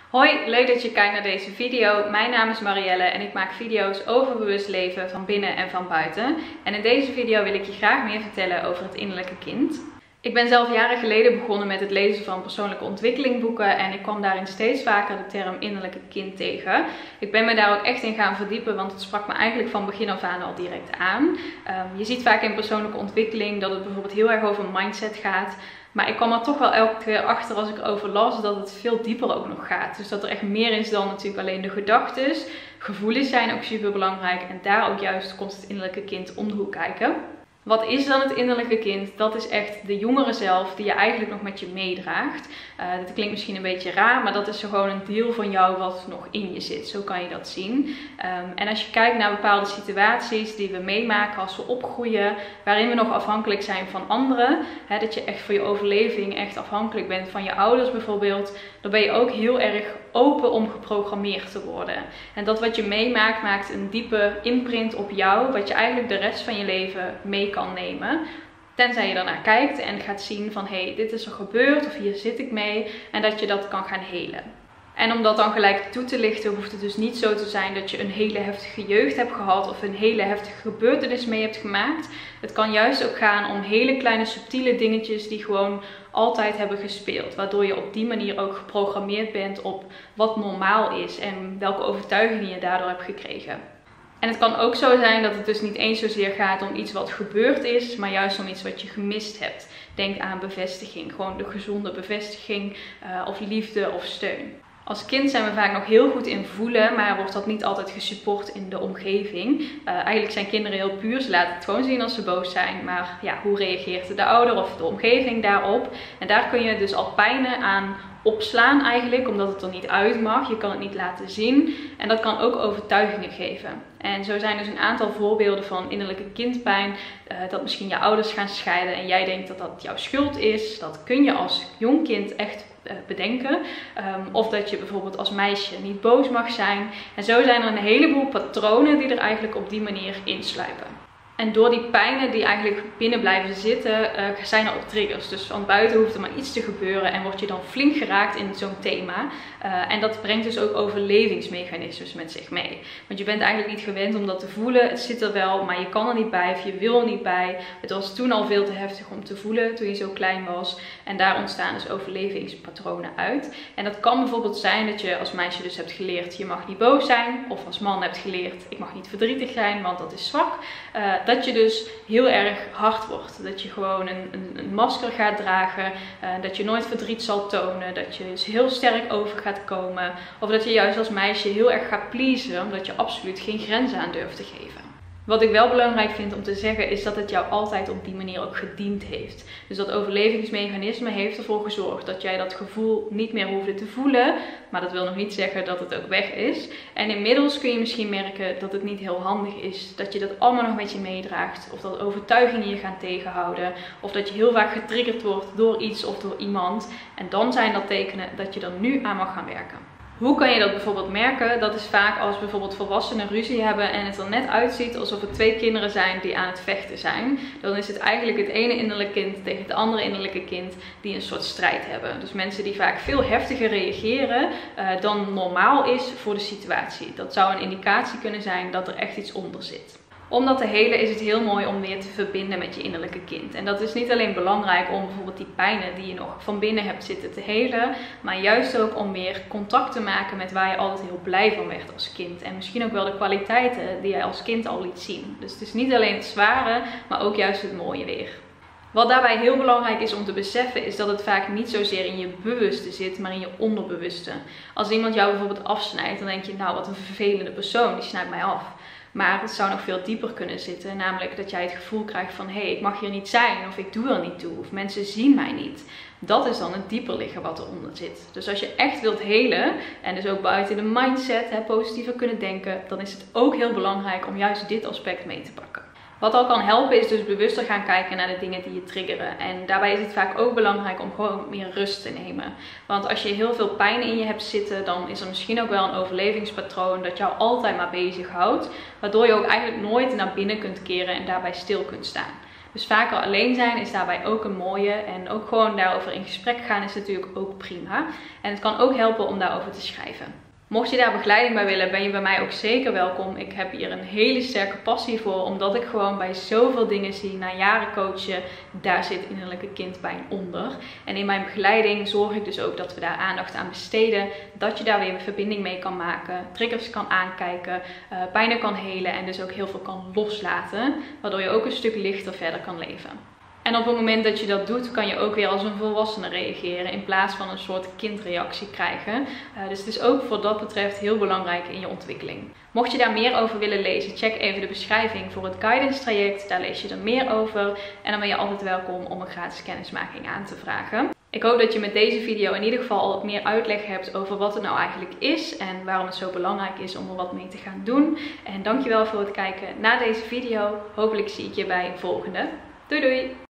Hoi, leuk dat je kijkt naar deze video. Mijn naam is Marielle en ik maak video's over bewust leven van binnen en van buiten. En in deze video wil ik je graag meer vertellen over het innerlijke kind. Ik ben zelf jaren geleden begonnen met het lezen van persoonlijke ontwikkelingboeken en ik kwam daarin steeds vaker de term innerlijke kind tegen. Ik ben me daar ook echt in gaan verdiepen, want het sprak me eigenlijk van begin af aan al direct aan. Je ziet vaak in persoonlijke ontwikkeling dat het bijvoorbeeld heel erg over mindset gaat. Maar ik kwam er toch wel elke keer achter als ik erover las dat het veel dieper ook nog gaat. Dus dat er echt meer is dan natuurlijk alleen de gedachten. Gevoelens zijn ook super belangrijk en daar ook juist komt het innerlijke kind om de hoek kijken. Wat is dan het innerlijke kind? Dat is echt de jongere zelf die je eigenlijk nog met je meedraagt. Dat klinkt misschien een beetje raar, maar dat is gewoon een deel van jou wat nog in je zit. Zo kan je dat zien. En als je kijkt naar bepaalde situaties die we meemaken als we opgroeien, waarin we nog afhankelijk zijn van anderen. Dat je echt voor je overleving echt afhankelijk bent van je ouders bijvoorbeeld. Dan ben je ook heel erg open om geprogrammeerd te worden. En dat wat je meemaakt maakt een diepe imprint op jou, wat je eigenlijk de rest van je leven mee kan nemen. Tenzij je daarnaar kijkt en gaat zien van hé, dit is er gebeurd of hier zit ik mee en dat je dat kan gaan helen. En om dat dan gelijk toe te lichten, hoeft het dus niet zo te zijn dat je een hele heftige jeugd hebt gehad of een hele heftige gebeurtenis mee hebt gemaakt. Het kan juist ook gaan om hele kleine subtiele dingetjes die gewoon altijd hebben gespeeld. Waardoor je op die manier ook geprogrammeerd bent op wat normaal is en welke overtuigingen je daardoor hebt gekregen. En het kan ook zo zijn dat het dus niet eens zozeer gaat om iets wat gebeurd is, maar juist om iets wat je gemist hebt. Denk aan bevestiging, gewoon de gezonde bevestiging of liefde of steun. Als kind zijn we vaak nog heel goed in voelen, maar wordt dat niet altijd gesupport in de omgeving. Eigenlijk zijn kinderen heel puur, ze laten het gewoon zien als ze boos zijn. Maar ja, hoe reageert de ouder of de omgeving daarop? En daar kun je dus al pijnen aan opslaan eigenlijk, omdat het er niet uit mag. Je kan het niet laten zien. En dat kan ook overtuigingen geven. En zo zijn dus een aantal voorbeelden van innerlijke kindpijn. Dat misschien je ouders gaan scheiden en jij denkt dat dat jouw schuld is. Dat kun je als jong kind echt bedenken. Of dat je bijvoorbeeld als meisje niet boos mag zijn. En zo zijn er een heleboel patronen die er eigenlijk op die manier insluipen. En door die pijnen die eigenlijk binnen blijven zitten, zijn er ook triggers. Dus van buiten hoeft er maar iets te gebeuren en word je dan flink geraakt in zo'n thema. En dat brengt dus ook overlevingsmechanismes met zich mee. Want je bent eigenlijk niet gewend om dat te voelen. Het zit er wel, maar je kan er niet bij of je wil er niet bij. Het was toen al veel te heftig om te voelen toen je zo klein was. En daar ontstaan dus overlevingspatronen uit. En dat kan bijvoorbeeld zijn dat je als meisje dus hebt geleerd, je mag niet boos zijn. Of als man hebt geleerd, ik mag niet verdrietig zijn, want dat is zwak. Dat je dus heel erg hard wordt. Dat je gewoon een masker gaat dragen. Dat je nooit verdriet zal tonen. Dat je dus heel sterk over gaat komen. Of dat je juist als meisje heel erg gaat pleasen. Omdat je absoluut geen grenzen aan durft te geven. Wat ik wel belangrijk vind om te zeggen is dat het jou altijd op die manier ook gediend heeft. Dus dat overlevingsmechanisme heeft ervoor gezorgd dat jij dat gevoel niet meer hoefde te voelen. Maar dat wil nog niet zeggen dat het ook weg is. En inmiddels kun je misschien merken dat het niet heel handig is. Dat je dat allemaal nog met je meedraagt. Of dat overtuigingen je gaan tegenhouden. Of dat je heel vaak getriggerd wordt door iets of door iemand. En dan zijn dat tekenen dat je er nu aan mag gaan werken. Hoe kan je dat bijvoorbeeld merken? Dat is vaak als bijvoorbeeld volwassenen ruzie hebben en het er net uitziet alsof er twee kinderen zijn die aan het vechten zijn. Dan is het eigenlijk het ene innerlijke kind tegen het andere innerlijke kind die een soort strijd hebben. Dus mensen die vaak veel heftiger reageren dan normaal is voor de situatie. Dat zou een indicatie kunnen zijn dat er echt iets onder zit. Om dat te helen is het heel mooi om weer te verbinden met je innerlijke kind. En dat is niet alleen belangrijk om bijvoorbeeld die pijnen die je nog van binnen hebt zitten te helen. Maar juist ook om weer contact te maken met waar je altijd heel blij van werd als kind. En misschien ook wel de kwaliteiten die je als kind al liet zien. Dus het is niet alleen het zware, maar ook juist het mooie weer. Wat daarbij heel belangrijk is om te beseffen is dat het vaak niet zozeer in je bewuste zit, maar in je onderbewuste. Als iemand jou bijvoorbeeld afsnijdt, dan denk je nou wat een vervelende persoon, die snijdt mij af. Maar het zou nog veel dieper kunnen zitten. Namelijk dat jij het gevoel krijgt van hé, ik mag hier niet zijn. Of ik doe er niet toe. Of mensen zien mij niet. Dat is dan het dieper liggen wat eronder zit. Dus als je echt wilt helen. En dus ook buiten de mindset positiever kunnen denken. Dan is het ook heel belangrijk om juist dit aspect mee te pakken. Wat al kan helpen is dus bewuster gaan kijken naar de dingen die je triggeren. En daarbij is het vaak ook belangrijk om gewoon meer rust te nemen. Want als je heel veel pijn in je hebt zitten, dan is er misschien ook wel een overlevingspatroon dat jou altijd maar bezighoudt. Waardoor je ook eigenlijk nooit naar binnen kunt keren en daarbij stil kunt staan. Dus vaker alleen zijn is daarbij ook een mooie. En ook gewoon daarover in gesprek gaan is natuurlijk ook prima. En het kan ook helpen om daarover te schrijven. Mocht je daar begeleiding bij willen, ben je bij mij ook zeker welkom. Ik heb hier een hele sterke passie voor, omdat ik gewoon bij zoveel dingen zie, na jaren coachen, daar zit innerlijke kindpijn onder. En in mijn begeleiding zorg ik dus ook dat we daar aandacht aan besteden, dat je daar weer een verbinding mee kan maken, triggers kan aankijken, pijnen kan helen en dus ook heel veel kan loslaten, waardoor je ook een stuk lichter verder kan leven. En op het moment dat je dat doet, kan je ook weer als een volwassene reageren in plaats van een soort kindreactie krijgen. Dus het is ook voor dat betreft heel belangrijk in je ontwikkeling. Mocht je daar meer over willen lezen, check even de beschrijving voor het guidance traject. Daar lees je er meer over en dan ben je altijd welkom om een gratis kennismaking aan te vragen. Ik hoop dat je met deze video in ieder geval al wat meer uitleg hebt over wat het nou eigenlijk is en waarom het zo belangrijk is om er wat mee te gaan doen. En dankjewel voor het kijken naar deze video. Hopelijk zie ik je bij een volgende. Doei doei!